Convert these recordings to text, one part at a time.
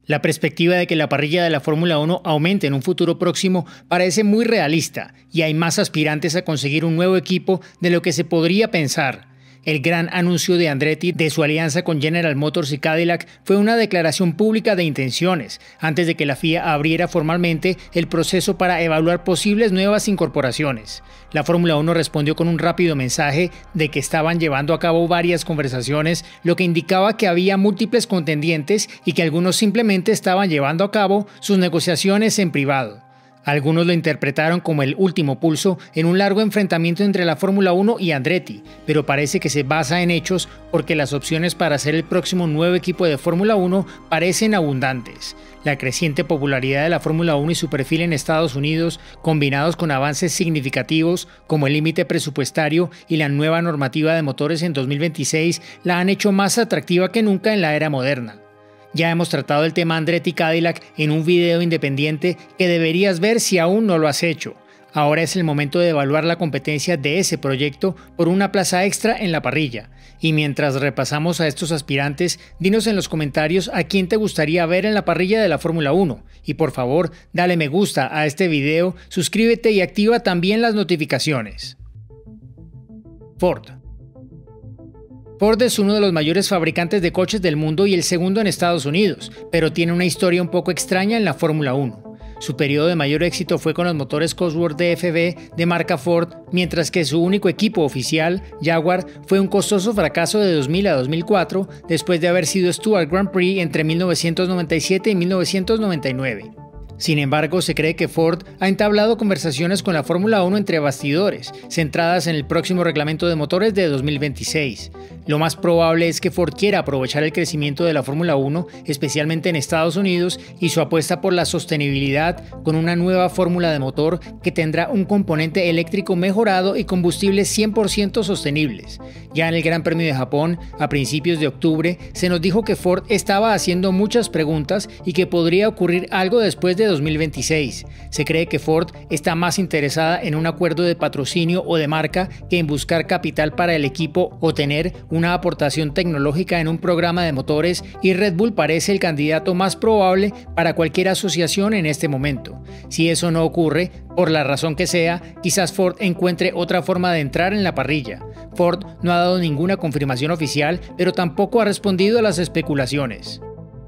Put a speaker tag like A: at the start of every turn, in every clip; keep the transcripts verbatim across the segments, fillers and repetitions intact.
A: La perspectiva de que la parrilla de la Fórmula uno aumente en un futuro próximo parece muy realista y hay más aspirantes a conseguir un nuevo equipo de lo que se podría pensar. El gran anuncio de Andretti de su alianza con General Motors y Cadillac fue una declaración pública de intenciones, antes de que la F I A abriera formalmente el proceso para evaluar posibles nuevas incorporaciones. La Fórmula uno respondió con un rápido mensaje de que estaban llevando a cabo varias conversaciones, lo que indicaba que había múltiples contendientes y que algunos simplemente estaban llevando a cabo sus negociaciones en privado. Algunos lo interpretaron como el último pulso en un largo enfrentamiento entre la Fórmula uno y Andretti, pero parece que se basa en hechos porque las opciones para ser el próximo nuevo equipo de Fórmula uno parecen abundantes. La creciente popularidad de la Fórmula uno y su perfil en Estados Unidos, combinados con avances significativos como el límite presupuestario y la nueva normativa de motores en dos mil veintiséis, la han hecho más atractiva que nunca en la era moderna. Ya hemos tratado el tema Andretti Cadillac en un video independiente que deberías ver si aún no lo has hecho. Ahora es el momento de evaluar la competencia de ese proyecto por una plaza extra en la parrilla. Y mientras repasamos a estos aspirantes, dinos en los comentarios a quién te gustaría ver en la parrilla de la Fórmula uno. Y por favor, dale me gusta a este video, suscríbete y activa también las notificaciones. Ford. Ford es uno de los mayores fabricantes de coches del mundo y el segundo en Estados Unidos, pero tiene una historia un poco extraña en la Fórmula uno. Su periodo de mayor éxito fue con los motores Cosworth D F B de marca Ford, mientras que su único equipo oficial, Jaguar, fue un costoso fracaso de dos mil a dos mil cuatro, después de haber sido Stuart Grand Prix entre mil novecientos noventa y siete y mil novecientos noventa y nueve. Sin embargo, se cree que Ford ha entablado conversaciones con la Fórmula uno entre bastidores, centradas en el próximo reglamento de motores de dos mil veintiséis. Lo más probable es que Ford quiera aprovechar el crecimiento de la Fórmula uno, especialmente en Estados Unidos, y su apuesta por la sostenibilidad con una nueva fórmula de motor que tendrá un componente eléctrico mejorado y combustibles cien por ciento sostenibles. Ya en el Gran Premio de Japón, a principios de octubre, se nos dijo que Ford estaba haciendo muchas preguntas y que podría ocurrir algo después de dos mil veintiséis. Se cree que Ford está más interesada en un acuerdo de patrocinio o de marca que en buscar capital para el equipo o tener una aportación tecnológica en un programa de motores, y Red Bull parece el candidato más probable para cualquier asociación en este momento. Si eso no ocurre, por la razón que sea, quizás Ford encuentre otra forma de entrar en la parrilla. Ford no ha dado ninguna confirmación oficial, pero tampoco ha respondido a las especulaciones.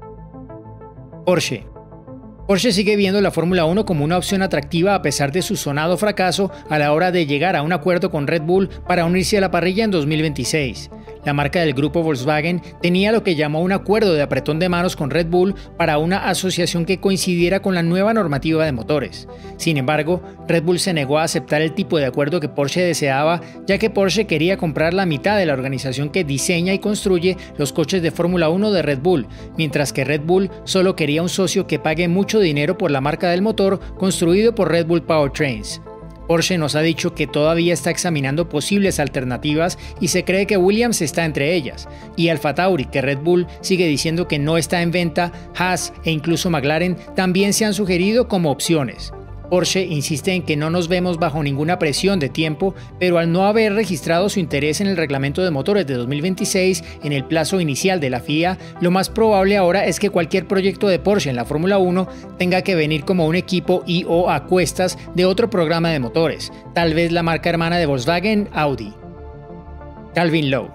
A: Porsche. Porsche sigue viendo la Fórmula uno como una opción atractiva a pesar de su sonado fracaso a la hora de llegar a un acuerdo con Red Bull para unirse a la parrilla en dos mil veintiséis. La marca del grupo Volkswagen tenía lo que llamó un acuerdo de apretón de manos con Red Bull para una asociación que coincidiera con la nueva normativa de motores. Sin embargo, Red Bull se negó a aceptar el tipo de acuerdo que Porsche deseaba, ya que Porsche quería comprar la mitad de la organización que diseña y construye los coches de Fórmula uno de Red Bull, mientras que Red Bull solo quería un socio que pague mucho dinero por la marca del motor construido por Red Bull Powertrains. Porsche nos ha dicho que todavía está examinando posibles alternativas y se cree que Williams está entre ellas, y AlphaTauri, que Red Bull sigue diciendo que no está en venta, Haas e incluso McLaren también se han sugerido como opciones. Porsche insiste en que no nos vemos bajo ninguna presión de tiempo, pero al no haber registrado su interés en el reglamento de motores de dos mil veintiséis en el plazo inicial de la F I A, lo más probable ahora es que cualquier proyecto de Porsche en la Fórmula uno tenga que venir como un equipo y o a cuestas de otro programa de motores, tal vez la marca hermana de Volkswagen, Audi. Calvin Lowe.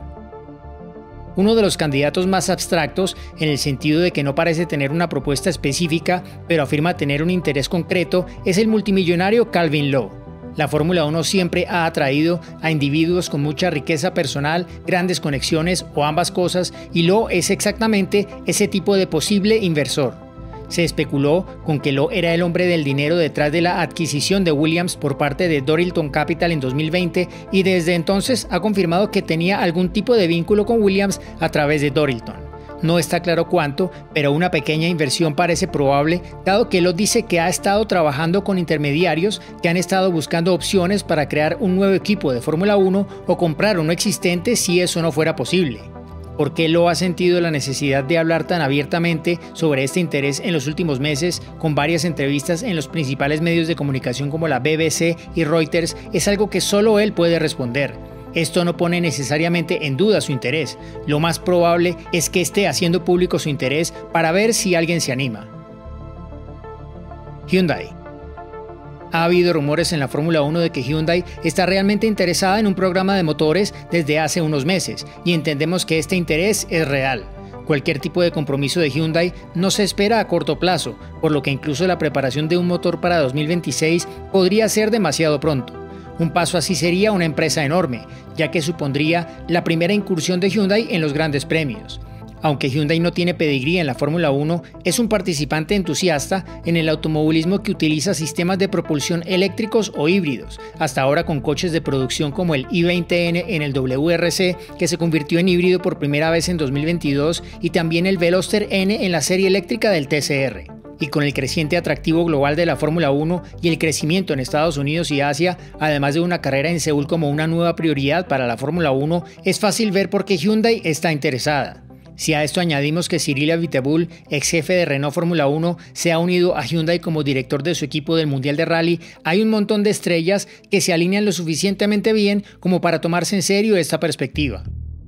A: Uno de los candidatos más abstractos en el sentido de que no parece tener una propuesta específica, pero afirma tener un interés concreto, es el multimillonario Calvin Lowe. La Fórmula uno siempre ha atraído a individuos con mucha riqueza personal, grandes conexiones o ambas cosas, y Lowe es exactamente ese tipo de posible inversor. Se especuló con que Lowe era el hombre del dinero detrás de la adquisición de Williams por parte de Dorilton Capital en dos mil veinte, y desde entonces ha confirmado que tenía algún tipo de vínculo con Williams a través de Dorilton. No está claro cuánto, pero una pequeña inversión parece probable, dado que Lowe dice que ha estado trabajando con intermediarios que han estado buscando opciones para crear un nuevo equipo de Fórmula uno o comprar uno existente si eso no fuera posible. ¿Por qué Lowe ha sentido la necesidad de hablar tan abiertamente sobre este interés en los últimos meses, con varias entrevistas en los principales medios de comunicación como la B B C y Reuters? Es algo que solo él puede responder. Esto no pone necesariamente en duda su interés. Lo más probable es que esté haciendo público su interés para ver si alguien se anima. Hyundai. Ha habido rumores en la Fórmula uno de que Hyundai está realmente interesada en un programa de motores desde hace unos meses, y entendemos que este interés es real. Cualquier tipo de compromiso de Hyundai no se espera a corto plazo, por lo que incluso la preparación de un motor para dos mil veintiséis podría ser demasiado pronto. Un paso así sería una empresa enorme, ya que supondría la primera incursión de Hyundai en los grandes premios. Aunque Hyundai no tiene pedigrí en la Fórmula uno, es un participante entusiasta en el automovilismo que utiliza sistemas de propulsión eléctricos o híbridos, hasta ahora con coches de producción como el i veinte ene en el W R C, que se convirtió en híbrido por primera vez en dos mil veintidós, y también el Veloster N en la serie eléctrica del T C R. Y con el creciente atractivo global de la Fórmula uno y el crecimiento en Estados Unidos y Asia, además de una carrera en Seúl como una nueva prioridad para la Fórmula uno, es fácil ver por qué Hyundai está interesada. Si a esto añadimos que Cyril Abiteboul, ex jefe de Renault Fórmula uno, se ha unido a Hyundai como director de su equipo del Mundial de Rally, hay un montón de estrellas que se alinean lo suficientemente bien como para tomarse en serio esta perspectiva.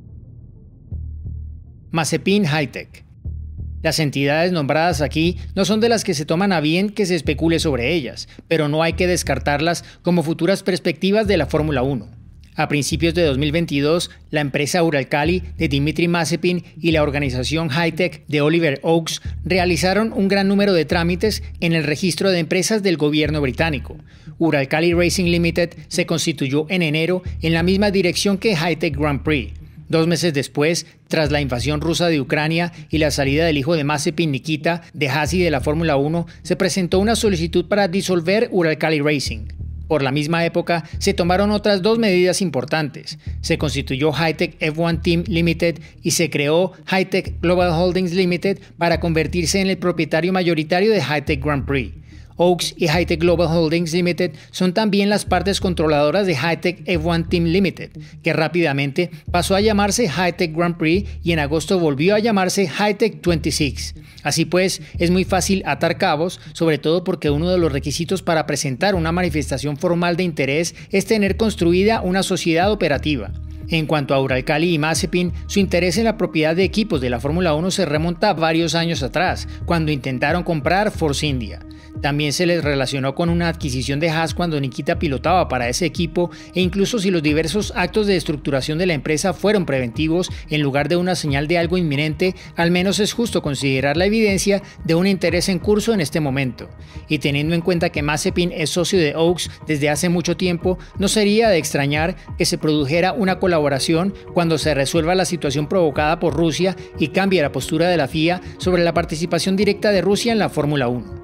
A: Mazepin Hightech. Las entidades nombradas aquí no son de las que se toman a bien que se especule sobre ellas, pero no hay que descartarlas como futuras perspectivas de la Fórmula uno. A principios de dos mil veintidós, la empresa Uralkali de Dmitry Mazepin y la organización Hightech de Oliver Oakes realizaron un gran número de trámites en el registro de empresas del gobierno británico. Uralkali Racing Limited se constituyó en enero en la misma dirección que Hightech Grand Prix. Dos meses después, tras la invasión rusa de Ucrania y la salida del hijo de Mazepin, Nikita, de Haas y de la Fórmula uno, se presentó una solicitud para disolver Uralkali Racing. Por la misma época, se tomaron otras dos medidas importantes. Se constituyó Hightech F uno Team Limited y se creó Hightech Global Holdings Limited para convertirse en el propietario mayoritario de Hightech Grand Prix. Oakes y Hightech Global Holdings Limited son también las partes controladoras de Hightech F uno Team Limited, que rápidamente pasó a llamarse Hightech Grand Prix y en agosto volvió a llamarse Hightech veintiséis. Así pues, es muy fácil atar cabos, sobre todo porque uno de los requisitos para presentar una manifestación formal de interés es tener construida una sociedad operativa. En cuanto a Uralkali y Mazepin, su interés en la propiedad de equipos de la Fórmula uno se remonta varios años atrás, cuando intentaron comprar Force India. También se les relacionó con una adquisición de Haas cuando Nikita pilotaba para ese equipo, e incluso si los diversos actos de estructuración de la empresa fueron preventivos en lugar de una señal de algo inminente, al menos es justo considerar la evidencia de un interés en curso en este momento. Y teniendo en cuenta que Mazepin es socio de Oakes desde hace mucho tiempo, no sería de extrañar que se produjera una colaboración cuando se resuelva la situación provocada por Rusia y cambie la postura de la F I A sobre la participación directa de Rusia en la Fórmula uno.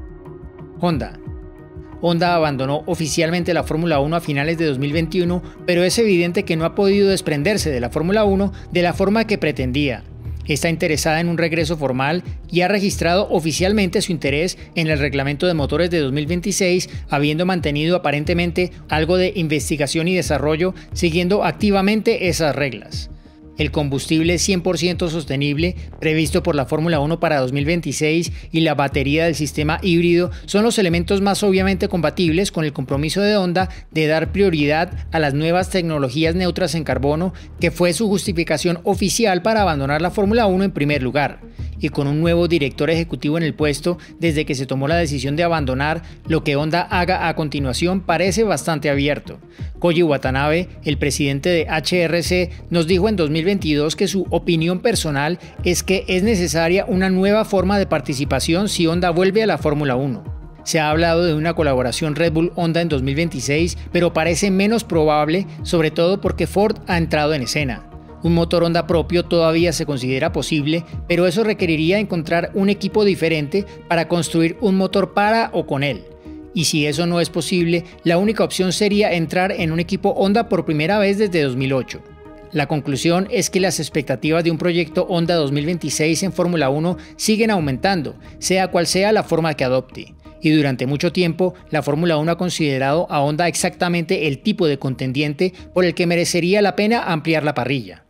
A: Honda. Honda abandonó oficialmente la Fórmula uno a finales de dos mil veintiuno, pero es evidente que no ha podido desprenderse de la Fórmula uno de la forma que pretendía. Está interesada en un regreso formal y ha registrado oficialmente su interés en el reglamento de motores de dos mil veintiséis, habiendo mantenido aparentemente algo de investigación y desarrollo, siguiendo activamente esas reglas. El combustible cien por ciento sostenible previsto por la Fórmula uno para dos mil veintiséis y la batería del sistema híbrido son los elementos más obviamente compatibles con el compromiso de Honda de dar prioridad a las nuevas tecnologías neutras en carbono, que fue su justificación oficial para abandonar la Fórmula uno en primer lugar. Y con un nuevo director ejecutivo en el puesto desde que se tomó la decisión de abandonar, lo que Honda haga a continuación parece bastante abierto. Koji Watanabe, el presidente de H R C, nos dijo en dos mil veintidós que su opinión personal es que es necesaria una nueva forma de participación si Honda vuelve a la Fórmula uno. Se ha hablado de una colaboración Red Bull-Honda en dos mil veintiséis, pero parece menos probable, sobre todo porque Ford ha entrado en escena. Un motor Honda propio todavía se considera posible, pero eso requeriría encontrar un equipo diferente para construir un motor para o con él. Y si eso no es posible, la única opción sería entrar en un equipo Honda por primera vez desde dos mil ocho. La conclusión es que las expectativas de un proyecto Honda dos mil veintiséis en Fórmula uno siguen aumentando, sea cual sea la forma que adopte. Y durante mucho tiempo, la Fórmula uno ha considerado a Honda exactamente el tipo de contendiente por el que merecería la pena ampliar la parrilla.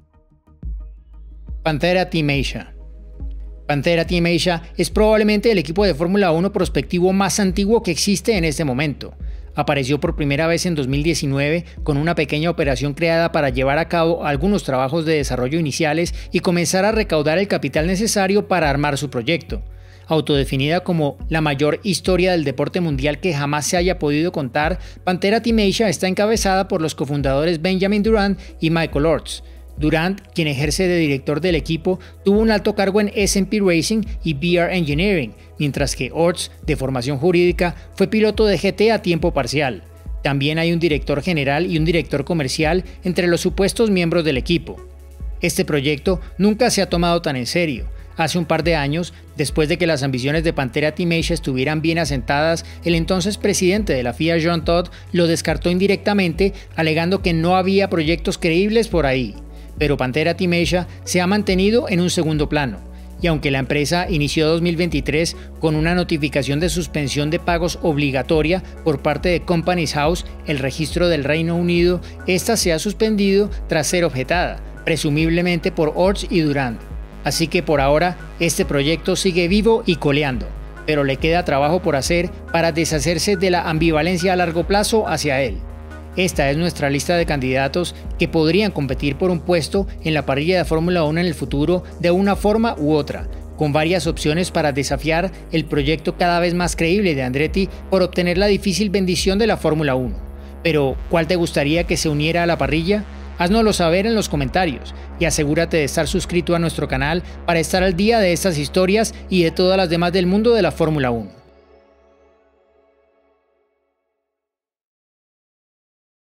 A: Panthera Team Asia. Panthera Team Asia es probablemente el equipo de Fórmula uno prospectivo más antiguo que existe en este momento. Apareció por primera vez en dos mil diecinueve con una pequeña operación creada para llevar a cabo algunos trabajos de desarrollo iniciales y comenzar a recaudar el capital necesario para armar su proyecto. Autodefinida como la mayor historia del deporte mundial que jamás se haya podido contar, Pantera Team Asia está encabezada por los cofundadores Benjamin Durant y Michael Orts. Durant, quien ejerce de director del equipo, tuvo un alto cargo en S and P Racing y B R Engineering, mientras que Orts, de formación jurídica, fue piloto de G T a tiempo parcial. También hay un director general y un director comercial entre los supuestos miembros del equipo. Este proyecto nunca se ha tomado tan en serio. Hace un par de años, después de que las ambiciones de Pantera Team Asia estuvieran bien asentadas, el entonces presidente de la F I A, Jean Todt, lo descartó indirectamente, alegando que no había proyectos creíbles por ahí. Pero Pantera Team Asia se ha mantenido en un segundo plano. Y aunque la empresa inició dos mil veintitrés con una notificación de suspensión de pagos obligatoria por parte de Companies House, el registro del Reino Unido, esta se ha suspendido tras ser objetada, presumiblemente por Orts y Durant. Así que por ahora, este proyecto sigue vivo y coleando, pero le queda trabajo por hacer para deshacerse de la ambivalencia a largo plazo hacia él. Esta es nuestra lista de candidatos que podrían competir por un puesto en la parrilla de Fórmula uno en el futuro de una forma u otra, con varias opciones para desafiar el proyecto cada vez más creíble de Andretti por obtener la difícil bendición de la Fórmula uno. Pero, ¿cuál te gustaría que se uniera a la parrilla? Haznoslo saber en los comentarios y asegúrate de estar suscrito a nuestro canal para estar al día de estas historias y de todas las demás del mundo de la Fórmula uno.